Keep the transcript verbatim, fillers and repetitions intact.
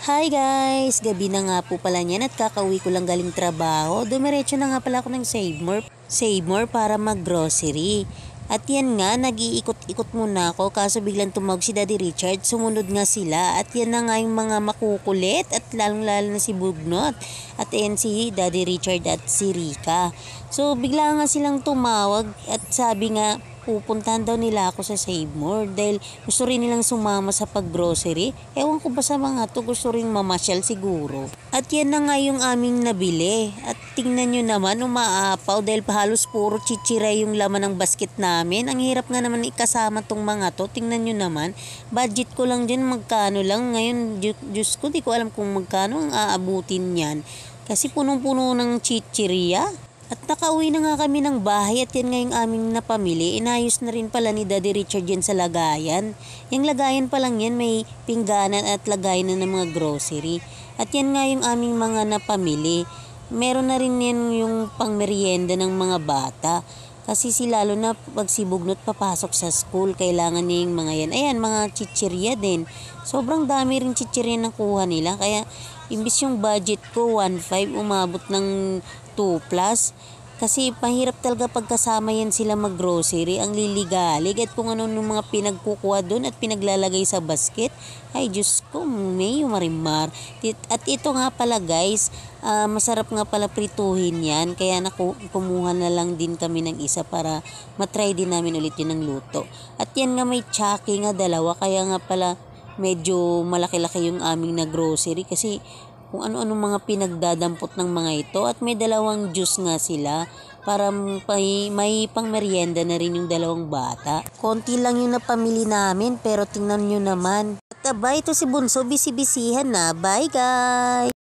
Hi guys! Gabi na nga po pala niyan at kakauwi ko lang galing trabaho. Dumiretso na nga pala ako ng Save More, Save More para mag-grocery. At yan nga, nag-iikot-ikot muna ako kaso biglang tumawag si Daddy Richard. Sumunod nga sila at yan na nga yung mga makukulit at lalong-lalo na si Bugnot. At yan si Daddy Richard at si Rika. So bigla nga silang tumawag at sabi nga, pupuntahan daw nila ako sa Save More dahil gusto rin nilang sumama sa pag-grocery. Ewan ko ba sa mga to, gusto rin mamasyal siguro. At yan na nga yung aming nabili. At tingnan nyo naman, umaapaw dahil halos puro chichira yung laman ng basket namin. Ang hirap nga naman ikasama tong mga to. Tingnan nyo naman, budget ko lang dyan magkano lang. Ngayon, Diyos ko, di ko alam kung magkano ang aabutin yan. Kasi punong-puno ng chichirya. At nakauwi na nga kami ng bahay at yan nga yung aming napamili. Inayos na rin pala ni Daddy Richard yan sa lagayan. Yung lagayan pa lang yan may pingganan at lagayan na ng mga grocery. At yan nga yung aming mga napamili. Meron na rin yan yung pangmerienda ng mga bata. Kasi si lalo na pag si Bugnot papasok sa school, kailangan niya yung mga yan. Ayan, mga chichirya din. Sobrang dami rin chichirya na kuha nila. Kaya imbis yung budget ko, one five, umabot ng two plus. Kasi pahirap talaga pagkasama yan sila mag-grocery. Ang liligalig at kung ano nung mga pinagkukuha doon at pinaglalagay sa basket. Ay, Diyos ko, may marimar. At ito nga pala guys, uh, masarap nga pala prituhin yan. Kaya naku, kumuha na lang din kami ng isa para matry din namin ulit yun ng luto. At yan nga may tsaki nga dalawa. Kaya nga pala medyo malaki-laki yung aming na grocery. Kasi kung ano-ano mga pinagdadampot ng mga ito. At may dalawang juice nga sila para may, may pang merienda na rin yung dalawang bata. Konti lang yung napamili namin pero tingnan nyo naman. At aba, ito si Bunso, bisi-bisihan na. Bye guys!